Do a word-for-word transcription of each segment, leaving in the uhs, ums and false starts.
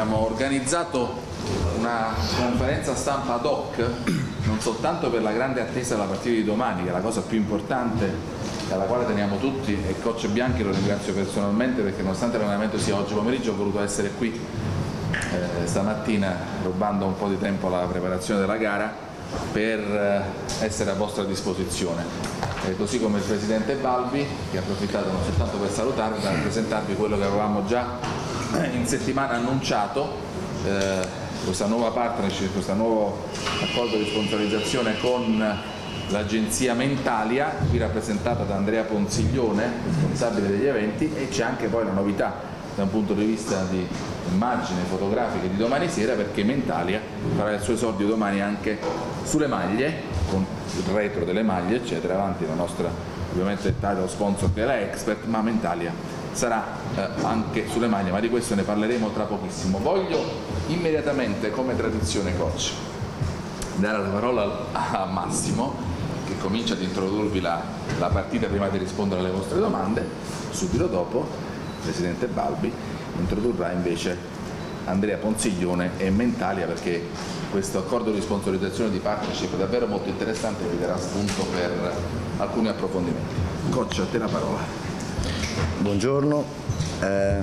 abbiamo organizzato una conferenza stampa ad hoc non soltanto per la grande attesa della partita di domani, che è la cosa più importante alla quale teniamo tutti, e coach Bianchi lo ringrazio personalmente perché nonostante l'allenamento sia oggi pomeriggio ho voluto essere qui eh, stamattina rubando un po' di tempo alla preparazione della gara per eh, essere a vostra disposizione, eh, così come il Presidente Balbi, che ha approfittato non soltanto per salutarvi ma per presentarvi quello che avevamo già in settimana annunciato, eh, questa nuova partnership, questo nuovo accordo di sponsorizzazione con l'agenzia Mentalia, qui rappresentata da Andrea Ponziglione, responsabile degli eventi, e c'è anche poi la novità da un punto di vista di immagini fotografiche di domani sera, perché Mentalia farà il suo esordio domani anche sulle maglie, con il retro delle maglie eccetera, avanti la nostra ovviamente title sponsor che è la Expert, ma Mentalia sarà eh, anche sulle maglie, ma di questo ne parleremo tra pochissimo. Voglio immediatamente, come tradizione coach, dare la parola a Massimo, che comincia ad introdurvi la, la partita prima di rispondere alle vostre domande. Subito dopo il Presidente Balbi introdurrà invece Andrea Ponziglione e Mentalia, perché questo accordo di sponsorizzazione di partnership è davvero molto interessante e vi darà spunto per alcuni approfondimenti. Coach, a te la parola. Buongiorno, eh,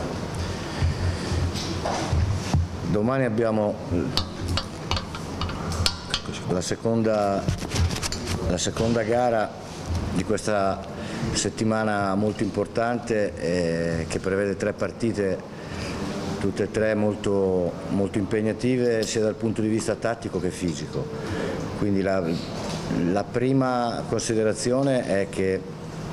domani abbiamo la seconda, la seconda gara di questa settimana molto importante eh, che prevede tre partite, tutte e tre molto, molto impegnative sia dal punto di vista tattico che fisico. Quindi la, la prima considerazione è che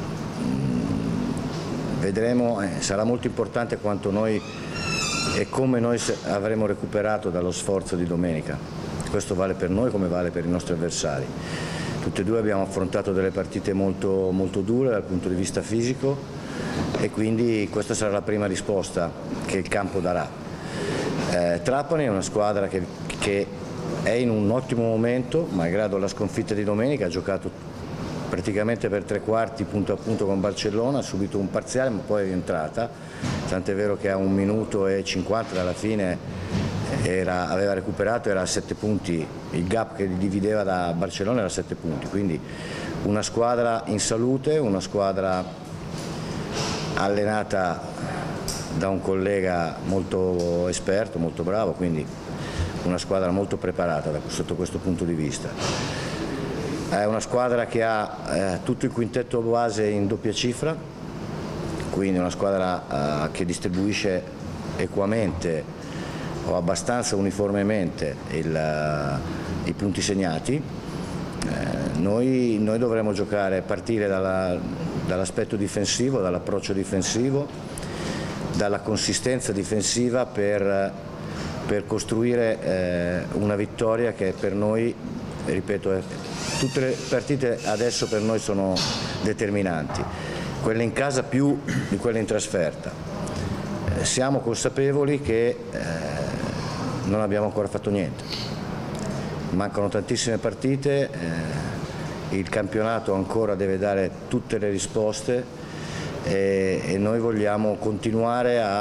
vedremo, eh, sarà molto importante quanto noi e come noi avremo recuperato dallo sforzo di domenica. Questo vale per noi come vale per i nostri avversari. Tutti e due abbiamo affrontato delle partite molto, molto dure dal punto di vista fisico e quindi questa sarà la prima risposta che il campo darà. Eh, Trapani è una squadra che, che è in un ottimo momento, malgrado la sconfitta di domenica, ha giocato praticamente per tre quarti punto a punto con Barcellona, ha subito un parziale ma poi è rientrata, tant'è vero che a un minuto e cinquanta dalla fine era, aveva recuperato, era a sette punti, il gap che li divideva da Barcellona era sette punti, quindi una squadra in salute, una squadra allenata da un collega molto esperto, molto bravo, quindi una squadra molto preparata da, sotto questo punto di vista. È una squadra che ha eh, tutto il quintetto base in doppia cifra, quindi una squadra eh, che distribuisce equamente o abbastanza uniformemente il, uh, i punti segnati. Eh, noi, noi dovremo giocare, partire dalla, dall'aspetto difensivo, dall'approccio difensivo, dalla consistenza difensiva per, per costruire eh, una vittoria che per noi, ripeto, è, tutte le partite adesso per noi sono determinanti, quelle in casa più di quelle in trasferta. Eh, siamo consapevoli che eh, non abbiamo ancora fatto niente, mancano tantissime partite, eh, il campionato ancora deve dare tutte le risposte e, e noi vogliamo continuare a,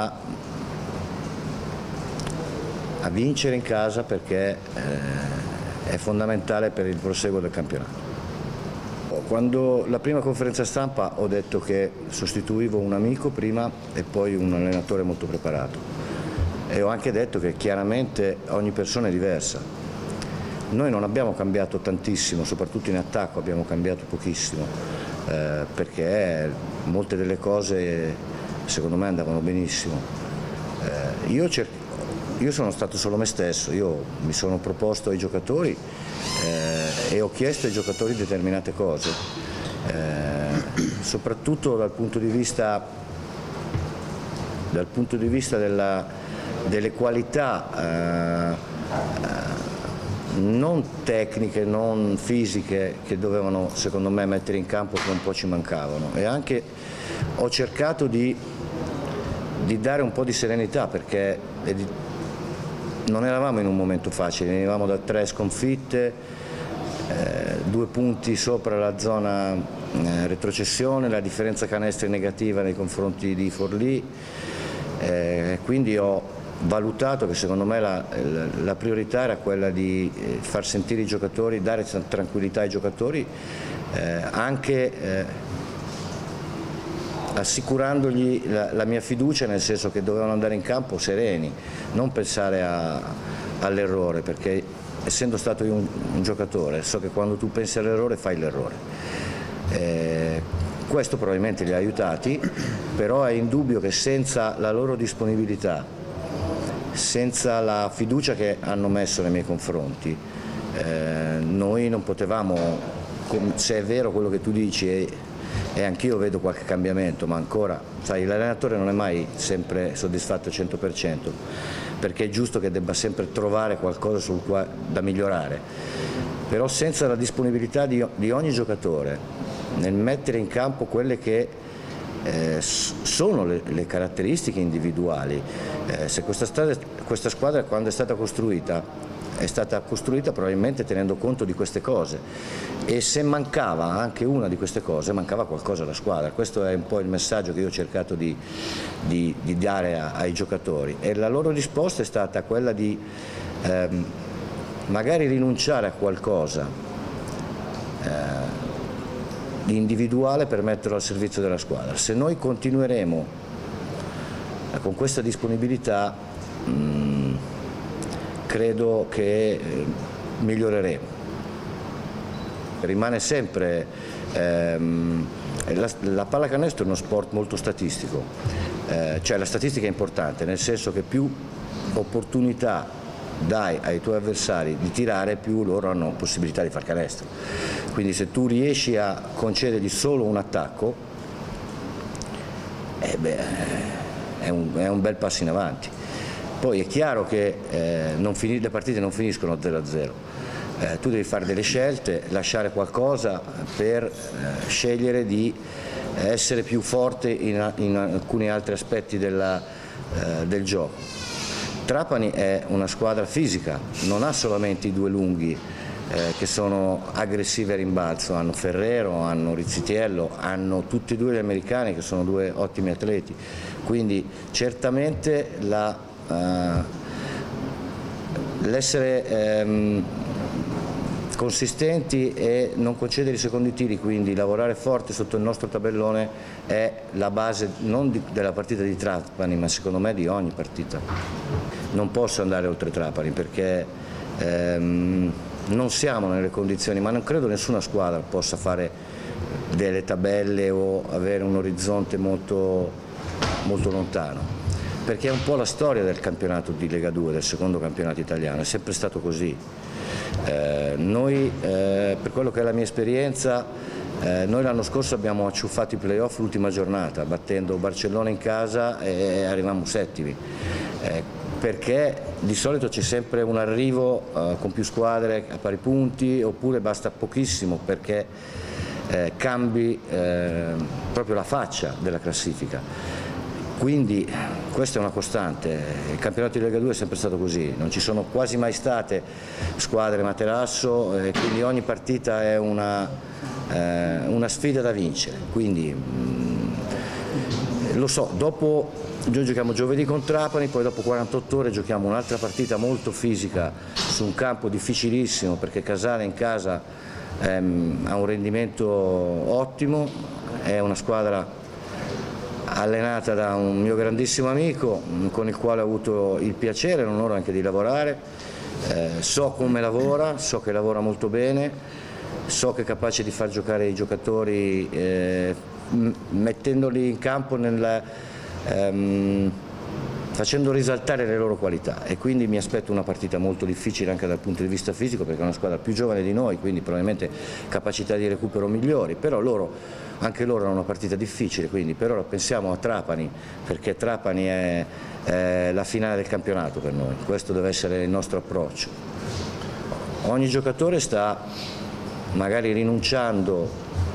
a vincere in casa perché eh, è fondamentale per il proseguo del campionato. Quando la prima conferenza stampa ho detto che sostituivo un amico prima e poi un allenatore molto preparato e ho anche detto che chiaramente ogni persona è diversa. Noi non abbiamo cambiato tantissimo, soprattutto in attacco abbiamo cambiato pochissimo eh, perché molte delle cose secondo me andavano benissimo. Eh, io cerco Io sono stato solo me stesso, io mi sono proposto ai giocatori eh, e ho chiesto ai giocatori determinate cose, eh, soprattutto dal punto di vista, dal punto di vista della, delle qualità eh, non tecniche, non fisiche che dovevano secondo me mettere in campo, che un po' ci mancavano, e anche ho cercato di, di dare un po' di serenità perché non eravamo in un momento facile, venivamo da tre sconfitte, eh, due punti sopra la zona eh, retrocessione, la differenza canestri negativa nei confronti di Forlì, eh, quindi ho, valutato che secondo me la, la priorità era quella di far sentire i giocatori, dare tranquillità ai giocatori, eh, anche eh, assicurandogli la, la mia fiducia, nel senso che dovevano andare in campo sereni, non pensare all'errore, perché essendo stato io un, un giocatore so che quando tu pensi all'errore fai l'errore. Eh, questo probabilmente li ha aiutati, però è indubbio che senza la loro disponibilità, senza la fiducia che hanno messo nei miei confronti, eh, noi non potevamo, se è vero quello che tu dici e, e anch'io vedo qualche cambiamento, ma ancora, sai, l'allenatore non è mai sempre soddisfatto al cento per cento, perché è giusto che debba sempre trovare qualcosa sul quale, da migliorare, però senza la disponibilità di, di ogni giocatore nel mettere in campo quelle che Eh, sono le, le caratteristiche individuali. Eh, se questa, strada, questa squadra quando è stata costruita è stata costruita probabilmente tenendo conto di queste cose, e se mancava anche una di queste cose mancava qualcosa alla squadra. Questo è un po' il messaggio che io ho cercato di, di, di dare a, ai giocatori, e la loro risposta è stata quella di ehm, magari rinunciare a qualcosa eh, di individuale per metterlo al servizio della squadra. Se noi continueremo con questa disponibilità, mh, credo che eh, miglioreremo. Rimane sempre, ehm, la, la pallacanestro è uno sport molto statistico, eh, cioè la statistica è importante, nel senso che più opportunità dai ai tuoi avversari di tirare, più loro hanno possibilità di far canestro. Quindi se tu riesci a concedergli solo un attacco, eh beh, è, un, è un bel passo in avanti. Poi è chiaro che eh, non finire, le partite non finiscono zero a zero, eh, tu devi fare delle scelte, lasciare qualcosa per eh, scegliere di essere più forte in, in alcuni altri aspetti della, eh, del gioco. Trapani è una squadra fisica, non ha solamente i due lunghi eh, che sono aggressivi a rimbalzo, hanno Ferrero, hanno Rizzitiello, hanno tutti e due gli americani che sono due ottimi atleti, quindi certamente uh, l'essere ehm, consistenti e non concedere i secondi tiri, quindi lavorare forte sotto il nostro tabellone, è la base non di, della partita di Trapani, ma secondo me di ogni partita. Non posso andare oltre Trapani perché ehm, non siamo nelle condizioni, ma non credo nessuna squadra possa fare delle tabelle o avere un orizzonte molto, molto lontano, perché è un po' la storia del campionato di Lega due, del secondo campionato italiano, è sempre stato così. Eh, noi, eh, per quello che è la mia esperienza, eh, noi l'anno scorso abbiamo acciuffato i playoff l'ultima giornata, battendo Barcellona in casa e arrivammo settimi, eh, perché di solito c'è sempre un arrivo eh, con più squadre a pari punti, oppure basta pochissimo perché eh, cambi eh, proprio la faccia della classifica. Quindi questa è una costante, il campionato di Lega due è sempre stato così, non ci sono quasi mai state squadre materasso, e quindi ogni partita è una, eh, una sfida da vincere. Quindi mh, lo so, dopo noi giochiamo giovedì con Trapani, poi dopo quarantotto ore giochiamo un'altra partita molto fisica su un campo difficilissimo, perché Casale in casa ehm, ha un rendimento ottimo, è una squadra allenata da un mio grandissimo amico con il quale ho avuto il piacere e l'onore anche di lavorare, eh, so come lavora, so che lavora molto bene, so che è capace di far giocare i giocatori eh, mettendoli in campo nel, ehm, facendo risaltare le loro qualità, e quindi mi aspetto una partita molto difficile anche dal punto di vista fisico, perché è una squadra più giovane di noi, quindi probabilmente capacità di recupero migliori, però loro anche loro hanno una partita difficile, quindi per ora pensiamo a Trapani, perché Trapani è, è la finale del campionato per noi, questo deve essere il nostro approccio. Ogni giocatore sta magari rinunciando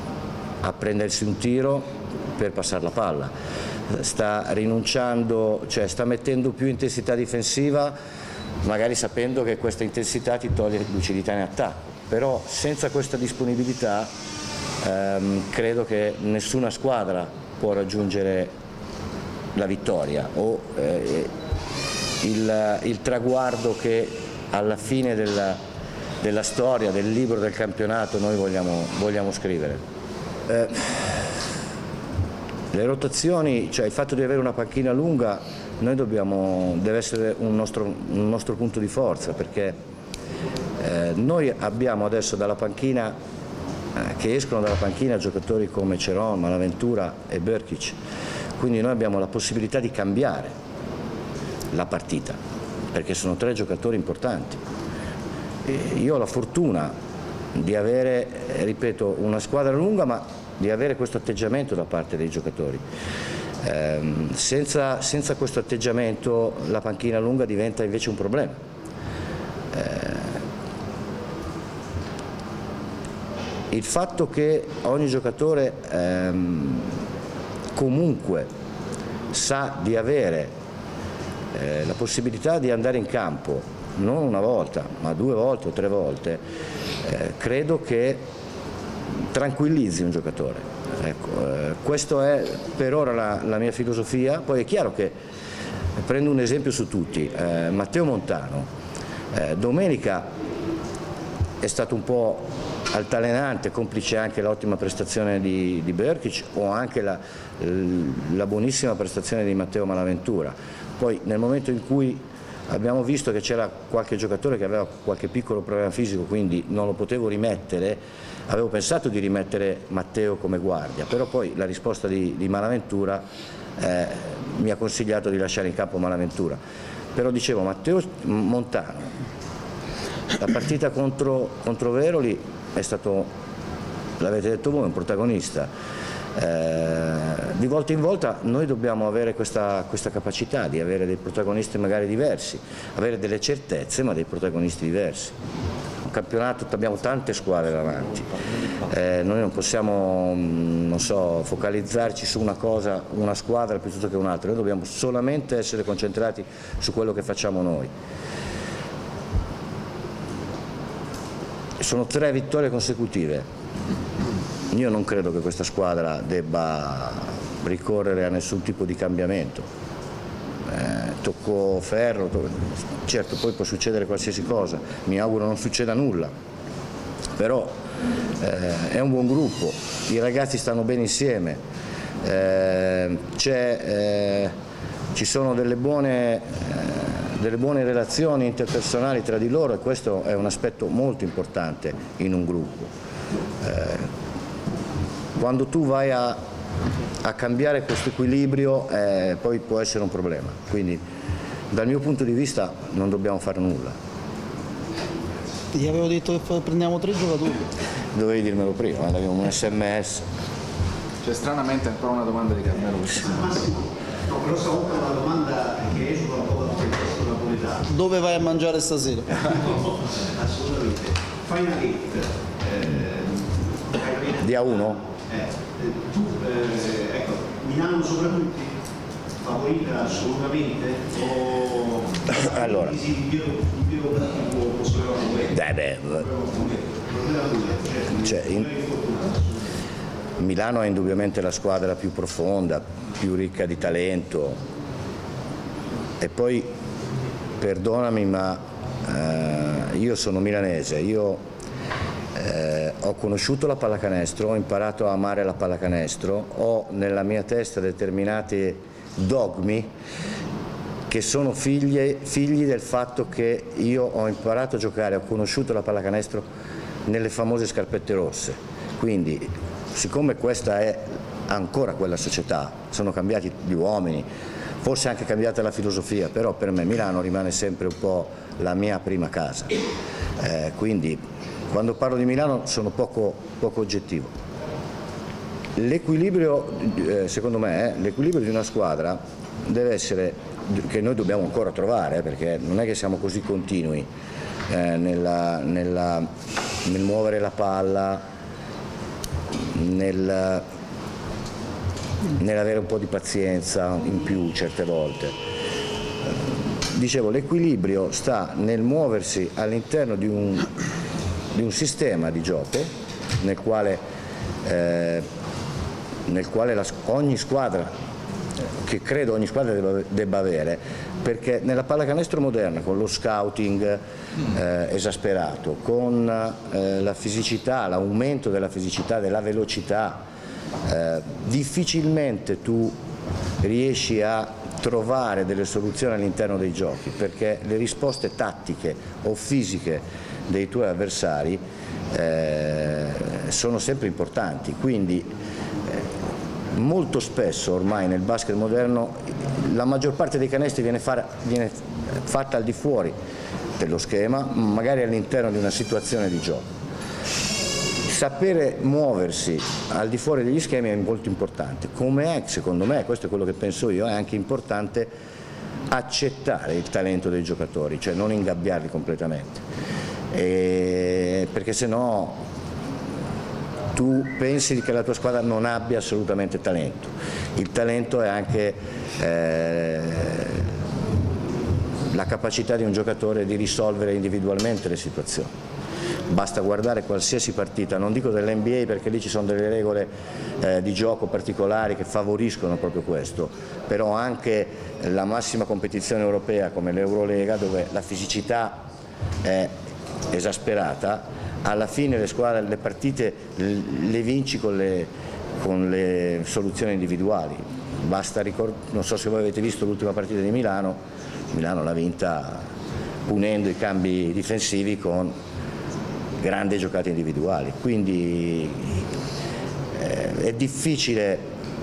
a prendersi un tiro per passare la palla, sta rinunciando, cioè sta mettendo più intensità difensiva, magari sapendo che questa intensità ti toglie lucidità in attacco, però senza questa disponibilità Ehm, credo che nessuna squadra può raggiungere la vittoria, o, eh, il, il traguardo che alla fine della, della storia, del libro del campionato noi vogliamo, vogliamo scrivere. Eh, le rotazioni, cioè il fatto di avere una panchina lunga, noi dobbiamo, deve essere un nostro, un nostro punto di forza, perché eh, noi abbiamo adesso dalla panchina, eh, che escono dalla panchina giocatori come Ceron, Malaventura e Brkic, quindi noi abbiamo la possibilità di cambiare la partita, perché sono tre giocatori importanti. E io ho la fortuna di avere, ripeto, una squadra lunga, ma di avere questo atteggiamento da parte dei giocatori. Eh, senza, senza questo atteggiamento la panchina lunga diventa invece un problema. Eh, il fatto che ogni giocatore ehm, comunque sa di avere eh, la possibilità di andare in campo non una volta ma due volte o tre volte, eh, credo che tranquillizzi un giocatore. Ecco, eh, questa è per ora la, la mia filosofia. Poi è chiaro che, prendo un esempio su tutti, eh, Matteo Montano, eh, domenica è stato un po' altalenante, complice anche l'ottima prestazione di, di Brkic o anche la, la buonissima prestazione di Matteo Malaventura. Poi nel momento in cui abbiamo visto che c'era qualche giocatore che aveva qualche piccolo problema fisico, quindi non lo potevo rimettere, avevo pensato di rimettere Matteo come guardia, però poi la risposta di, di Malaventura eh, mi ha consigliato di lasciare in campo Malaventura. Però dicevo, Matteo Montano, la partita contro, contro Veroli è stato, l'avete detto voi, un protagonista. Eh, di volta in volta noi dobbiamo avere questa, questa capacità di avere dei protagonisti magari diversi, avere delle certezze ma dei protagonisti diversi. Un campionato, abbiamo tante squadre davanti, eh, noi non possiamo non so, focalizzarci su una cosa, una squadra piuttosto che un'altra, noi dobbiamo solamente essere concentrati su quello che facciamo noi. Sono tre vittorie consecutive. Io non credo che questa squadra debba ricorrere a nessun tipo di cambiamento. Eh, tocco ferro, to... certo poi può succedere qualsiasi cosa, mi auguro non succeda nulla, però eh, è un buon gruppo, i ragazzi stanno bene insieme, eh, eh, ci sono delle buone, eh, delle buone relazioni interpersonali tra di loro e questo è un aspetto molto importante in un gruppo. Eh, Quando tu vai a, a cambiare questo equilibrio eh, poi può essere un problema, quindi dal mio punto di vista non dobbiamo fare nulla. Gli avevo detto che prendiamo tre giocatori. Dovevi dirmelo prima, avevo un sms. C'è stranamente ancora una domanda di Carmelo. No, però stavolta una domanda che esula un po' da tutto il testo napoletano. Dove vai a mangiare stasera? No, assolutamente. Final Eight. Eh, Di A uno? Eh, tu, eh, ecco, Milano sopra tutti? Favorita assolutamente? O allora, sì, io posso beh, beh, cioè, in, Milano è indubbiamente la squadra più profonda, più ricca di talento e poi, perdonami ma eh, io sono milanese, io Eh, ho conosciuto la pallacanestro, ho imparato a amare la pallacanestro, ho nella mia testa determinati dogmi che sono figli, figli del fatto che io ho imparato a giocare, ho conosciuto la pallacanestro nelle famose scarpette rosse, quindi siccome questa è ancora quella società, sono cambiati gli uomini, forse è anche cambiata la filosofia, però per me Milano rimane sempre un po' la mia prima casa, eh, quindi quando parlo di Milano sono poco, poco oggettivo. L'equilibrio, eh, secondo me, eh, l'equilibrio di una squadra deve essere, che noi dobbiamo ancora trovare, eh, perché non è che siamo così continui eh, nella, nella, nel muovere la palla, nel, nell'avere un po' di pazienza in più certe volte. Dicevo, l'equilibrio sta nel muoversi all'interno di un di un sistema di gioco nel quale, eh, nel quale la, ogni squadra che credo ogni squadra debba, debba avere, perché nella pallacanestro moderna, con lo scouting eh, esasperato, con eh, la fisicità, l'aumento della fisicità, della velocità, eh, difficilmente tu riesci a trovare delle soluzioni all'interno dei giochi, perché le risposte tattiche o fisiche dei tuoi avversari eh, sono sempre importanti, quindi eh, molto spesso ormai nel basket moderno la maggior parte dei canestri viene, far, viene fatta al di fuori dello schema, magari all'interno di una situazione di gioco. Sapere muoversi al di fuori degli schemi è molto importante, come è, secondo me, questo è quello che penso io, è anche importante accettare il talento dei giocatori, cioè non ingabbiarli completamente, e perché se no tu pensi che la tua squadra non abbia assolutamente talento. Il talento è anche eh, la capacità di un giocatore di risolvere individualmente le situazioni. Basta guardare qualsiasi partita, non dico dell'N B A perché lì ci sono delle regole eh, di gioco particolari che favoriscono proprio questo, però anche la massima competizione europea come l'Eurolega, dove la fisicità è esasperata, alla fine le squadre, le partite le vinci con le, con le soluzioni individuali. Basta ricordare, non so se voi avete visto l'ultima partita di Milano, Milano l'ha vinta punendo i cambi difensivi con grandi giocate individuali, quindi eh, è difficile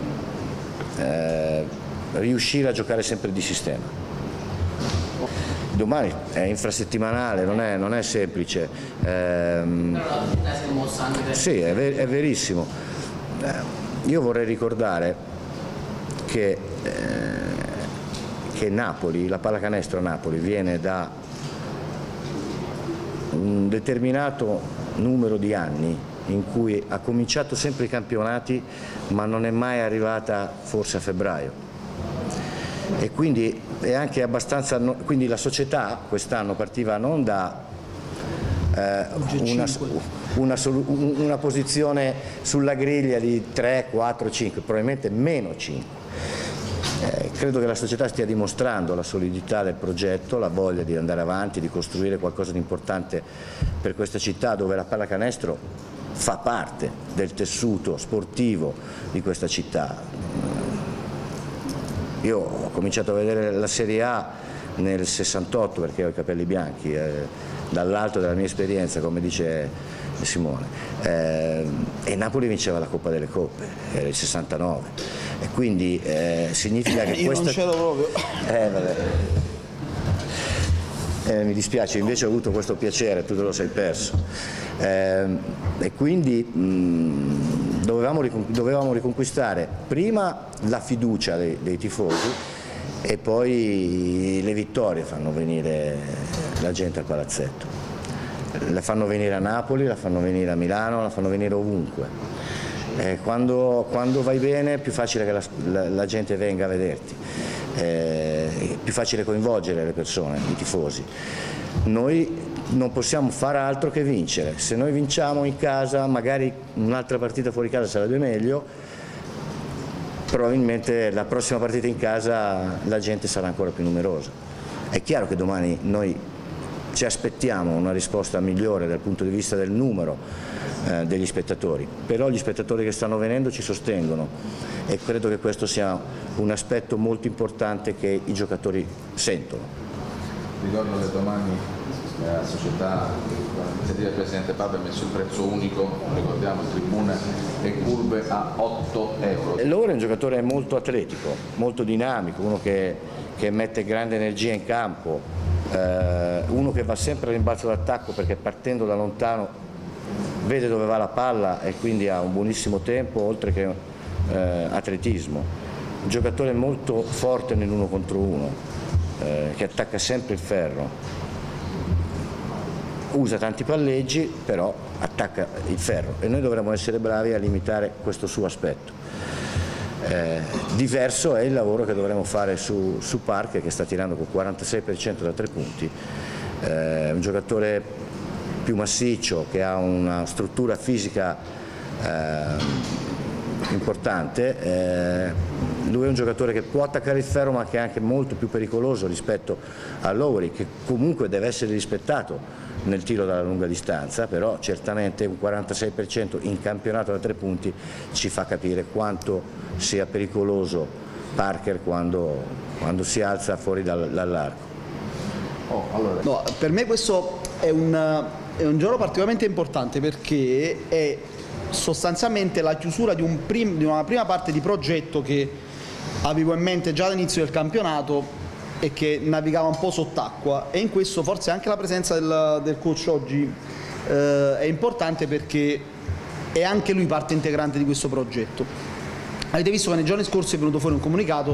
eh, riuscire a giocare sempre di sistema. Domani è infrasettimanale, non è, non è semplice. Ehm, sì, è, ver è verissimo. Eh, io vorrei ricordare che, eh, che Napoli, la pallacanestro a Napoli viene da un determinato numero di anni in cui ha cominciato sempre i campionati ma non è mai arrivata forse a febbraio, e quindi è anche abbastanza, quindi la società quest'anno partiva non da eh, una, una, una posizione sulla griglia di tre, quattro, cinque, probabilmente meno cinque. Eh, credo che la società stia dimostrando la solidità del progetto, la voglia di andare avanti, di costruire qualcosa di importante per questa città dove la pallacanestro fa parte del tessuto sportivo di questa città. Io ho cominciato a vedere la Serie A nel sessantotto perché ho i capelli bianchi, eh, dall'alto della mia esperienza, come dice Simone, eh, e Napoli vinceva la Coppa delle Coppe, era il sessantanove, e quindi eh, significa che io questa... non c'ero proprio. Eh, vabbè. Eh, mi dispiace, invece ho avuto questo piacere, tu te lo sei perso, eh, e quindi mh, dovevamo, dovevamo riconquistare prima la fiducia dei, dei tifosi e poi le vittorie fanno venire la gente al palazzetto, la fanno venire a Napoli, la fanno venire a Milano, la fanno venire ovunque. Eh, quando, quando vai bene è più facile che la, la, la gente venga a vederti, eh, è più facile coinvolgere le persone, i tifosi. Noi non possiamo fare altro che vincere. Se noi vinciamo in casa, magari un'altra partita fuori casa sarebbe meglio, probabilmente la prossima partita in casa la gente sarà ancora più numerosa. È chiaro che domani noi ci aspettiamo una risposta migliore dal punto di vista del numero eh, degli spettatori, però gli spettatori che stanno venendo ci sostengono e credo che questo sia un aspetto molto importante che i giocatori sentono. Ricordo che domani la società, l'iniziativa del Presidente Papa, ha messo il prezzo unico, ricordiamo, tribune e curve a otto euro. E Loro è un giocatore molto atletico, molto dinamico, uno che, che mette grande energia in campo, eh, uno che va sempre a rimbalzo d'attacco perché partendo da lontano vede dove va la palla e quindi ha un buonissimo tempo oltre che eh, atletismo. Un giocatore molto forte nell'uno contro uno, eh, che attacca sempre il ferro, usa tanti palleggi però attacca il ferro e noi dovremmo essere bravi a limitare questo suo aspetto. Eh, diverso è il lavoro che dovremo fare su, su Park, che sta tirando col quarantasei per cento da tre punti, eh, un giocatore più massiccio che ha una struttura fisica eh, importante. Eh, lui è un giocatore che può attaccare il ferro, ma che è anche molto più pericoloso rispetto a Lowry, che comunque deve essere rispettato nel tiro dalla lunga distanza, però certamente un quarantasei per cento in campionato da tre punti ci fa capire quanto sia pericoloso Parker quando, quando si alza fuori dal, dall'arco. Oh, allora. No, per me questo è un, è un gioco particolarmente importante, perché è sostanzialmente la chiusura di, un prim, di una prima parte di progetto che avevo in mente già all'inizio del campionato e che navigava un po' sott'acqua, e in questo forse anche la presenza del, del coach oggi eh, è importante, perché è anche lui parte integrante di questo progetto. Avete visto che nei giorni scorsi è venuto fuori un comunicato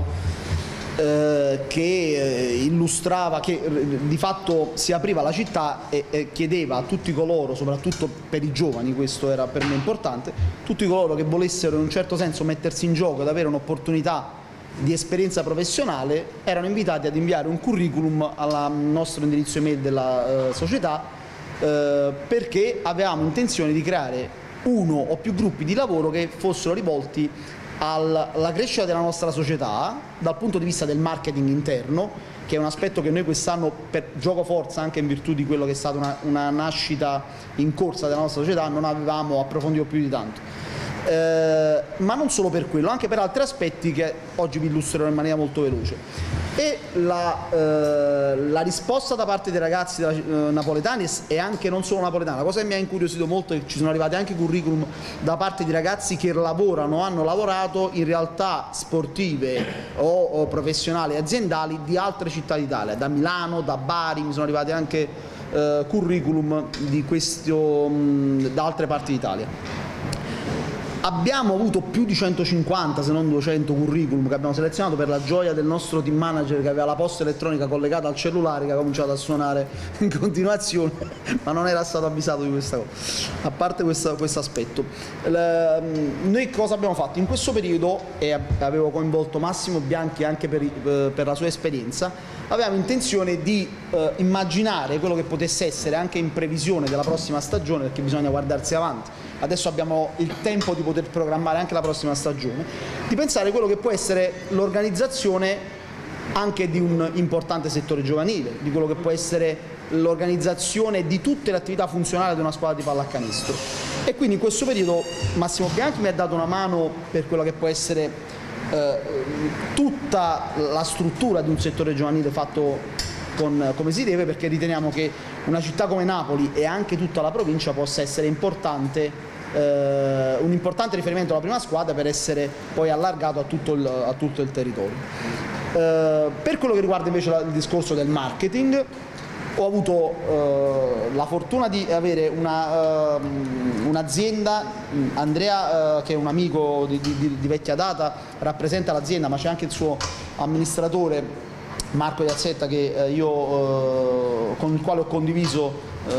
eh, che eh, illustrava, che eh, di fatto si apriva la città e, e chiedeva a tutti coloro, soprattutto per i giovani, questo era per me importante, tutti coloro che volessero in un certo senso mettersi in gioco ed avere un'opportunità di esperienza professionale, erano invitati ad inviare un curriculum al nostro indirizzo email della eh, società, eh, perché avevamo intenzione di creare uno o più gruppi di lavoro che fossero rivolti al, alla crescita della nostra società dal punto di vista del marketing interno, che è un aspetto che noi quest'anno, per gioco forza, anche in virtù di quello che è stata una, una nascita in corsa della nostra società, non avevamo approfondito più di tanto. Eh, ma non solo per quello, anche per altri aspetti che oggi vi illustrerò in maniera molto veloce. E la, eh, la risposta da parte dei ragazzi della, eh, napoletani, e anche non solo napoletani, la cosa che mi ha incuriosito molto è che ci sono arrivati anche curriculum da parte di ragazzi che lavorano, hanno lavorato in realtà sportive o, o professionali aziendali di altre città d'Italia, da Milano, da Bari, mi sono arrivati anche eh, curriculum di questo, mh, da altre parti d'Italia. Abbiamo avuto più di centocinquanta, se non duecento curriculum che abbiamo selezionato, per la gioia del nostro team manager, che aveva la posta elettronica collegata al cellulare, che ha cominciato a suonare in continuazione, ma non era stato avvisato di questa cosa. A parte questo aspetto, noi cosa abbiamo fatto? In questo periodo, e avevo coinvolto Massimo Bianchi anche per, per la sua esperienza, avevamo intenzione di eh, immaginare quello che potesse essere, anche in previsione della prossima stagione, perché bisogna guardarsi avanti. Adesso abbiamo il tempo di poter programmare anche la prossima stagione, di pensare quello che può essere l'organizzazione anche di un importante settore giovanile, di quello che può essere l'organizzazione di tutte le attività funzionali di una squadra di pallacanestro. E quindi in questo periodo Massimo Bianchi mi ha dato una mano per quello che può essere eh, tutta la struttura di un settore giovanile fatto con, come si deve, perché riteniamo che una città come Napoli e anche tutta la provincia possa essere importante, eh, un importante riferimento alla prima squadra per essere poi allargato a tutto il, a tutto il territorio. Eh, per quello che riguarda invece la, il discorso del marketing, ho avuto eh, la fortuna di avere una, uh, un'azienda, Andrea, uh, che è un amico di, di, di vecchia data, rappresenta l'azienda, ma c'è anche il suo amministratore Marco Iazzetta, che eh, io, eh, con il quale ho condiviso eh,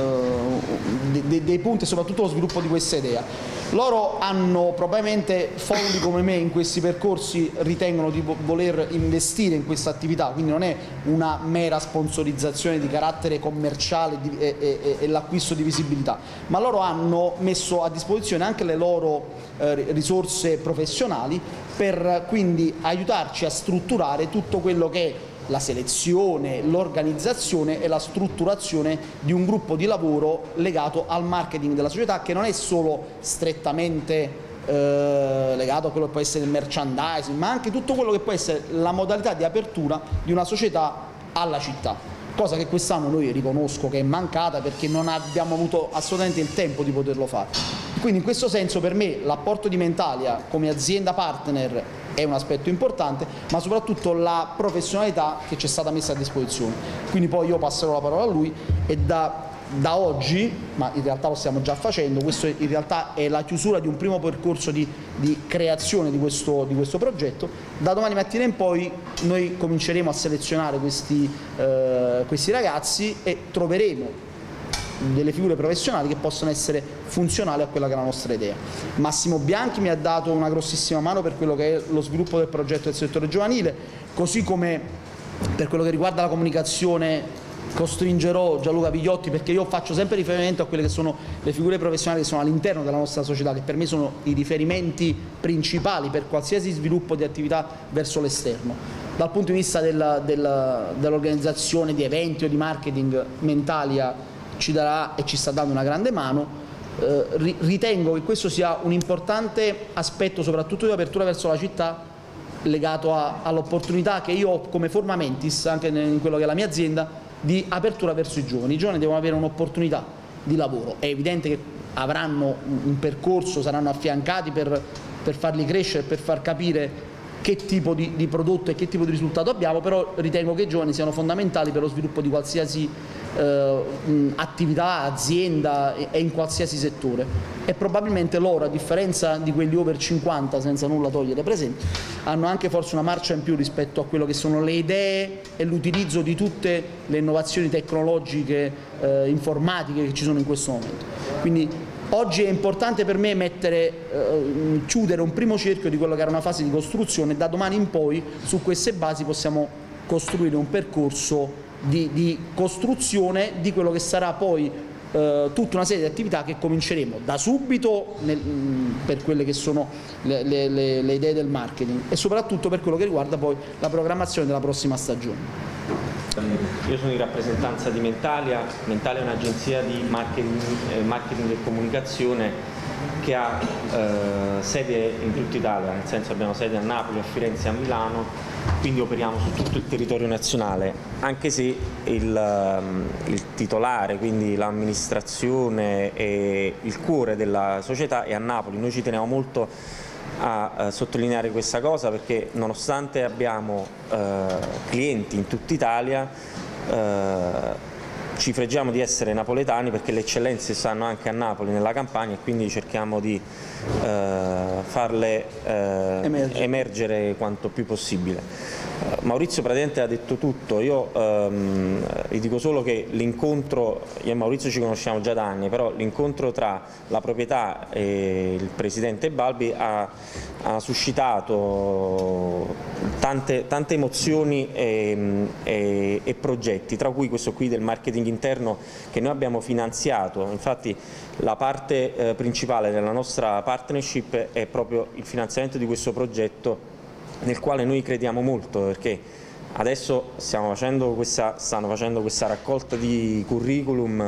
de, de, dei punti e soprattutto lo sviluppo di questa idea. Loro hanno, probabilmente folli come me in questi percorsi, ritengono di voler investire in questa attività, quindi non è una mera sponsorizzazione di carattere commerciale di, e, e, e l'acquisto di visibilità, ma loro hanno messo a disposizione anche le loro eh, risorse professionali per quindi aiutarci a strutturare tutto quello che è la selezione, l'organizzazione e la strutturazione di un gruppo di lavoro legato al marketing della società, che non è solo strettamente eh, legato a quello che può essere il merchandising, ma anche tutto quello che può essere la modalità di apertura di una società alla città, cosa che quest'anno noi riconosco che è mancata perché non abbiamo avuto assolutamente il tempo di poterlo fare. Quindi in questo senso per me l'apporto di Mentalia come azienda partner è un aspetto importante, ma soprattutto la professionalità che ci è stata messa a disposizione. Quindi poi io passerò la parola a lui e da, da oggi, ma in realtà lo stiamo già facendo, questo in realtà è la chiusura di un primo percorso di, di creazione di questo, di questo progetto. Da domani mattina in poi noi cominceremo a selezionare questi, eh, questi ragazzi e troveremo delle figure professionali che possono essere funzionali a quella che è la nostra idea. Massimo Bianchi mi ha dato una grossissima mano per quello che è lo sviluppo del progetto del settore giovanile, così come per quello che riguarda la comunicazione costringerò Gianluca Vigliotti, perché io faccio sempre riferimento a quelle che sono le figure professionali che sono all'interno della nostra società, che per me sono i riferimenti principali per qualsiasi sviluppo di attività verso l'esterno. Dal punto di vista del, del, dell'organizzazione di eventi o di marketing, Mentalia ci darà e ci sta dando una grande mano. Eh, ritengo che questo sia un importante aspetto, soprattutto di apertura verso la città, legato all'opportunità che io ho come Forma Mentis, anche in quello che è la mia azienda, di apertura verso i giovani. I giovani devono avere un'opportunità di lavoro. È evidente che avranno un percorso, saranno affiancati per, per farli crescere, per far capire che tipo di, di prodotto e che tipo di risultato abbiamo, però ritengo che i giovani siano fondamentali per lo sviluppo di qualsiasi eh, attività, azienda e, e in qualsiasi settore. E probabilmente loro, a differenza di quelli over cinquanta, senza nulla togliere presenti, hanno anche forse una marcia in più rispetto a quello che sono le idee e l'utilizzo di tutte le innovazioni tecnologiche, eh, informatiche che ci sono in questo momento. Quindi oggi è importante per me mettere, eh, chiudere un primo cerchio di quello che era una fase di costruzione, e da domani in poi su queste basi possiamo costruire un percorso di, di costruzione di quello che sarà poi eh, tutta una serie di attività che cominceremo da subito nel, per quelle che sono le, le, le, le idee del marketing e soprattutto per quello che riguarda poi la programmazione della prossima stagione. Io sono in rappresentanza di Mentalia. Mentalia è un'agenzia di marketing, eh, marketing e comunicazione che ha eh, sede in tutta Italia, nel senso abbiamo sede a Napoli, a Firenze e a Milano, quindi operiamo su tutto il territorio nazionale, anche se il, il titolare, quindi l'amministrazione e il cuore della società è a Napoli. Noi ci teniamo molto a eh, sottolineare questa cosa, perché nonostante abbiamo eh, clienti in tutta Italia, eh, ci fregiamo di essere napoletani, perché le eccellenze stanno anche a Napoli, nella Campania, e quindi cerchiamo di eh, farle eh, emergere. emergere quanto più possibile. Maurizio praticamente ha detto tutto. Io ehm, vi dico solo che l'incontro, io e Maurizio ci conosciamo già da anni, però l'incontro tra la proprietà e il presidente Balbi ha, ha suscitato tante, tante emozioni e, e, e progetti, tra cui questo qui del marketing interno che noi abbiamo finanziato. Infatti la parte eh, principale della nostra partnership è proprio il finanziamento di questo progetto, nel quale noi crediamo molto, perché adesso stiamo facendo questa, stanno facendo questa raccolta di curriculum,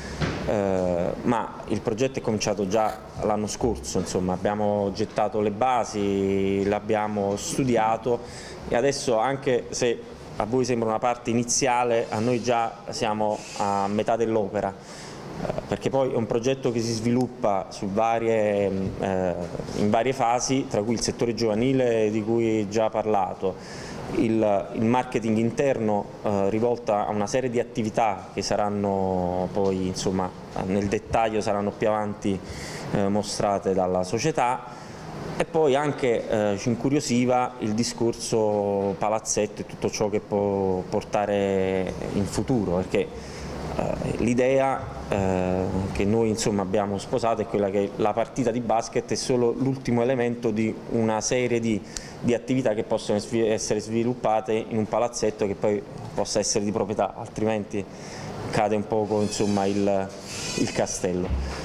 eh, ma il progetto è cominciato già l'anno scorso, insomma abbiamo gettato le basi, l'abbiamo studiato e adesso, anche se a voi sembra una parte iniziale, a noi già siamo a metà dell'opera. Perché poi è un progetto che si sviluppa su varie, eh, in varie fasi, tra cui il settore giovanile di cui già parlato, il, il marketing interno eh, rivolto a una serie di attività che saranno poi, insomma, nel dettaglio saranno più avanti eh, mostrate dalla società, e poi anche eh, ci incuriosiva il discorso palazzetto e tutto ciò che può portare in futuro, perché l'idea eh, che noi insomma abbiamo sposato è quella che la partita di basket è solo l'ultimo elemento di una serie di, di attività che possono essere sviluppate in un palazzetto che poi possa essere di proprietà, altrimenti cade un poco insomma il, il castello.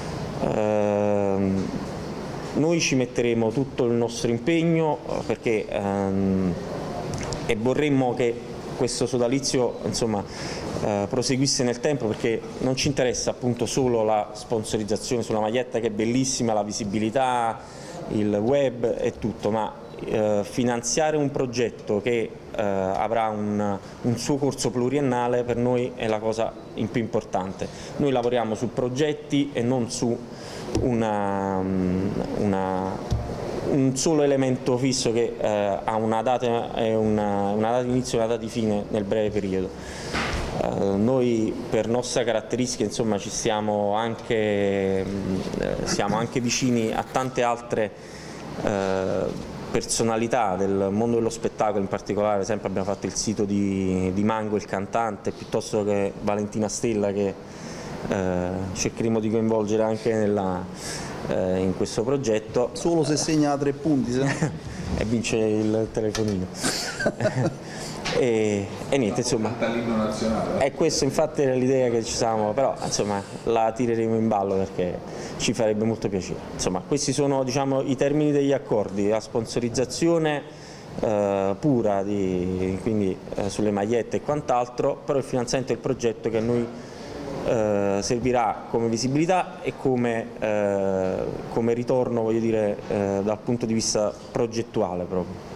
Eh, noi ci metteremo tutto il nostro impegno perché ehm, e vorremmo che questo sodalizio insomma eh, proseguisse nel tempo, perché non ci interessa appunto solo la sponsorizzazione sulla maglietta, che è bellissima, la visibilità, il web e tutto, ma eh, finanziare un progetto che eh, avrà un, un suo corso pluriennale per noi è la cosa in più importante. Noi lavoriamo su progetti e non su una, una un solo elemento fisso che eh, ha una data, una, una data di inizio e una data di fine nel breve periodo. Eh, noi per nostra caratteristica insomma ci stiamo anche, eh, siamo anche vicini a tante altre eh, personalità del mondo dello spettacolo, in particolare ad esempio abbiamo fatto il sito di, di Mango, il cantante, piuttosto che Valentina Stella, che eh, cercheremo di coinvolgere anche nella in questo progetto. Solo se segna tre punti se no. E vince il telefonino. e, e niente, insomma, è questo infatti era l'idea che ci siamo, però insomma la tireremo in ballo perché ci farebbe molto piacere. Insomma, questi sono, diciamo, i termini degli accordi, la sponsorizzazione eh, pura di, quindi eh, sulle magliette e quant'altro, però il finanziamento del progetto che a noi eh, servirà come visibilità e come, eh, come ritorno, voglio dire, eh, dal punto di vista progettuale proprio.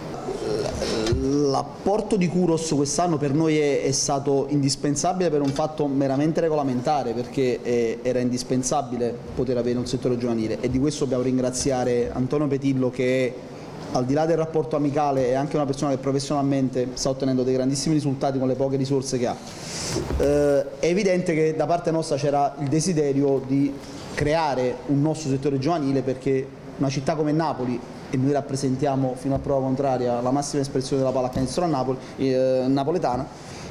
L'apporto di Kuros quest'anno per noi è, è stato indispensabile per un fatto meramente regolamentare, perché è, era indispensabile poter avere un settore giovanile, e di questo dobbiamo ringraziare Antonio Petillo che, al di là del rapporto amicale, è anche una persona che professionalmente sta ottenendo dei grandissimi risultati con le poche risorse che ha. Eh, è evidente che da parte nostra c'era il desiderio di creare un nostro settore giovanile, perché una città come Napoli, e noi rappresentiamo fino a prova contraria la massima espressione della pallacanestro a Napoli, eh, napoletana,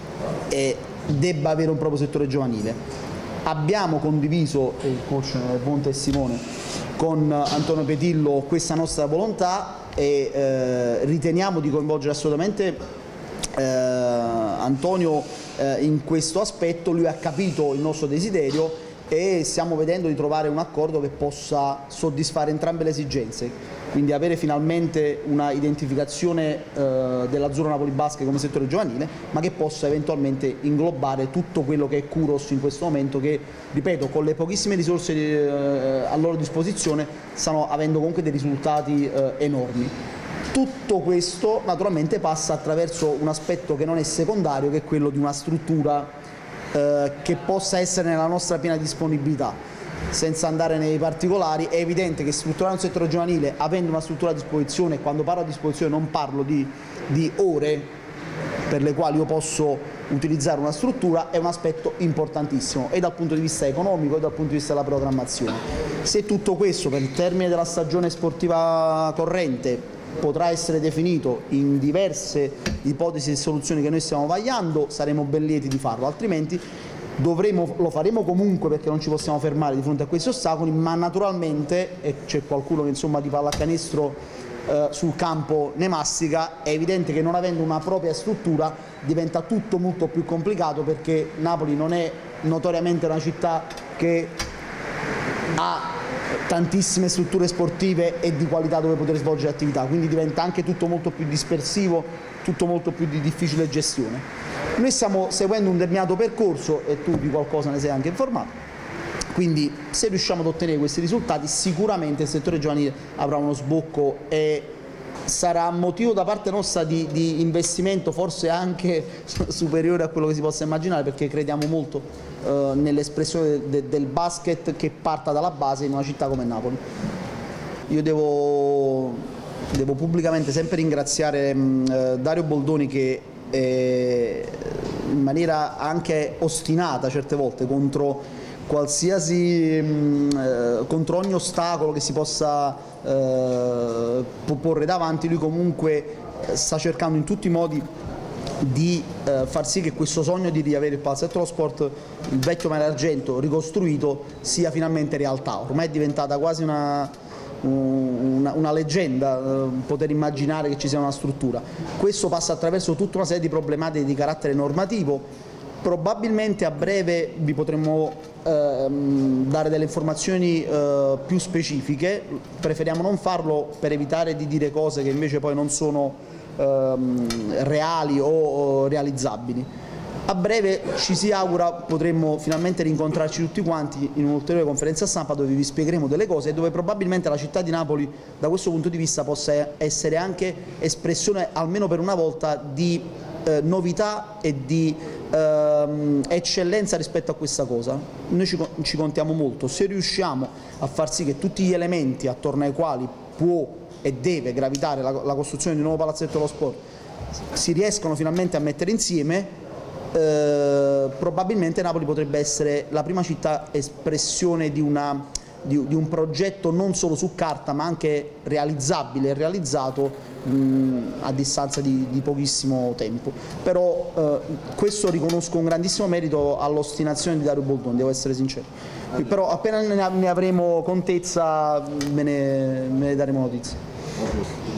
e debba avere un proprio settore giovanile. Abbiamo condiviso, e il coach è buon testimone, con Antonio Petillo questa nostra volontà e eh, riteniamo di coinvolgere assolutamente eh, Antonio eh, in questo aspetto. Lui ha capito il nostro desiderio e stiamo vedendo di trovare un accordo che possa soddisfare entrambe le esigenze, quindi avere finalmente una identificazione eh, della Azzurro Napoli Basket come settore giovanile, ma che possa eventualmente inglobare tutto quello che è Kuros in questo momento, che, ripeto, con le pochissime risorse eh, a loro disposizione stanno avendo comunque dei risultati eh, enormi. Tutto questo naturalmente passa attraverso un aspetto che non è secondario, che è quello di una struttura eh, che possa essere nella nostra piena disponibilità. Senza andare nei particolari, è evidente che strutturare un settore giovanile avendo una struttura a disposizione, quando parlo a disposizione non parlo di, di ore per le quali io posso utilizzare una struttura, è un aspetto importantissimo, e dal punto di vista economico e dal punto di vista della programmazione. Se tutto questo per il termine della stagione sportiva corrente potrà essere definito in diverse ipotesi e soluzioni che noi stiamo vagliando, saremo ben lieti di farlo, altrimenti dovremo, lo faremo comunque, perché non ci possiamo fermare di fronte a questi ostacoli, ma naturalmente, e c'è qualcuno che insomma di pallacanestro eh, sul campo ne mastica, è evidente che non avendo una propria struttura diventa tutto molto più complicato, perché Napoli non è notoriamente una città che ha tantissime strutture sportive e di qualità dove poter svolgere attività, quindi diventa anche tutto molto più dispersivo, tutto molto più di difficile gestione. Noi stiamo seguendo un determinato percorso e tu di qualcosa ne sei anche informato, quindi se riusciamo ad ottenere questi risultati sicuramente il settore giovanile avrà uno sbocco e sarà motivo da parte nostra di, di investimento forse anche superiore a quello che si possa immaginare, perché crediamo molto eh, nell'espressione de, de, del basket che parta dalla base in una città come Napoli. Io devo, devo pubblicamente sempre ringraziare mh, Dario Boldoni, che eh, in maniera anche ostinata certe volte contro qualsiasi mh, eh, contro ogni ostacolo che si possa eh, porre davanti, lui comunque sta cercando in tutti i modi di eh, far sì che questo sogno di riavere il palazzetto dello sport, il vecchio Mare Argento ricostruito, sia finalmente realtà. Ormai è diventata quasi una Una, una leggenda eh, poter immaginare che ci sia una struttura. Questo passa attraverso tutta una serie di problematiche di carattere normativo. Probabilmente a breve vi potremo ehm, dare delle informazioni eh, più specifiche, preferiamo non farlo per evitare di dire cose che invece poi non sono ehm, reali o, o realizzabili. A breve ci si augura potremmo finalmente rincontrarci tutti quanti in un'ulteriore conferenza stampa dove vi spiegheremo delle cose e dove probabilmente la città di Napoli da questo punto di vista possa essere anche espressione, almeno per una volta, di eh, novità e di ehm, eccellenza rispetto a questa cosa. Noi ci, ci contiamo molto. Se riusciamo a far sì che tutti gli elementi attorno ai quali può e deve gravitare la, la costruzione di un nuovo palazzetto dello sport si riescono finalmente a mettere insieme, Eh, probabilmente Napoli potrebbe essere la prima città espressione di, una, di, di un progetto non solo su carta ma anche realizzabile e realizzato mh, a distanza di, di pochissimo tempo. Però eh, questo riconosco un grandissimo merito all'ostinazione di Dario Boldoni, devo essere sincero. Però appena ne avremo contezza ve ne, ve ne daremo notizia.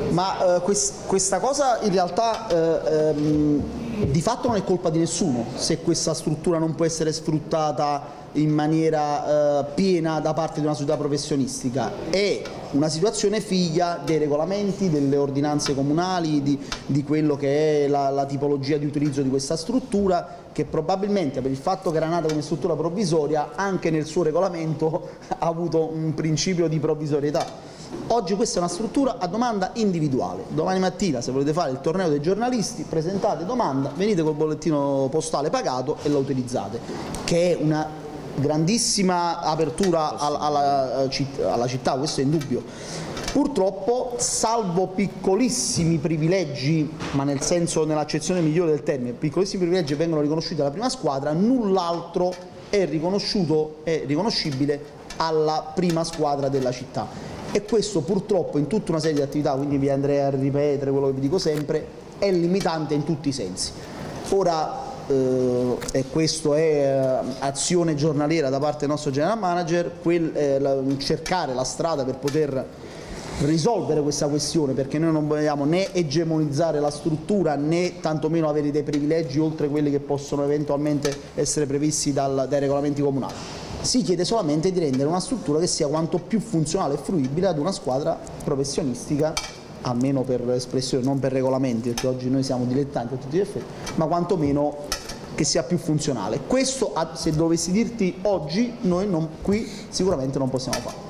Ma eh, quest, questa cosa in realtà eh, ehm, di fatto non è colpa di nessuno se questa struttura non può essere sfruttata in maniera eh, piena da parte di una società professionistica. È una situazione figlia dei regolamenti, delle ordinanze comunali, di, di quello che è la, la tipologia di utilizzo di questa struttura, che probabilmente per il fatto che era nata come struttura provvisoria anche nel suo regolamento ha avuto un principio di provvisorietà. Oggi questa è una struttura a domanda individuale. Domani mattina, se volete fare il torneo dei giornalisti, presentate domanda, venite col bollettino postale pagato e la utilizzate, che è una grandissima apertura alla, alla, alla città, questo è indubbio. Purtroppo, salvo piccolissimi privilegi, ma nel senso, nell'accezione migliore del termine, piccolissimi privilegi che vengono riconosciuti alla prima squadra, null'altro è riconosciuto, è riconoscibile alla prima squadra della città. E questo purtroppo in tutta una serie di attività, quindi vi andrei a ripetere quello che vi dico sempre, è limitante in tutti i sensi. Ora, eh, e questo è eh, azione giornaliera da parte del nostro general manager, quel, eh, la, cercare la strada per poter risolvere questa questione, perché noi non vogliamo né egemonizzare la struttura né tantomeno avere dei privilegi oltre quelli che possono eventualmente essere previsti dal, dai regolamenti comunali. Si chiede solamente di rendere una struttura che sia quanto più funzionale e fruibile ad una squadra professionistica, almeno per espressione, non per regolamenti, perché oggi noi siamo dilettanti a tutti gli effetti, ma quantomeno che sia più funzionale. Questo, se dovessi dirti oggi, noi non, qui sicuramente non possiamo fare.